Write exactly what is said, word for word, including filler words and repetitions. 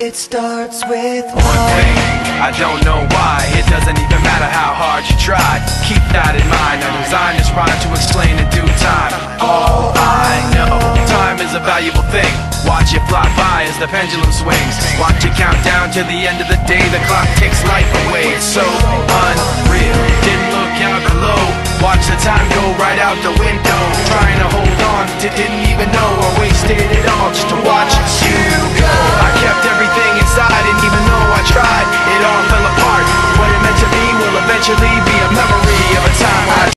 It starts with one thing, I don't know why. It doesn't even matter how hard you try. Keep that in mind. I designed this rhyme to explain in due time. All I know, time is a valuable thing. Watch it fly by as the pendulum swings. Watch it count down to the end of the day. The clock takes life away. It's so unreal. Didn't look out below. Watch the time go right out the window.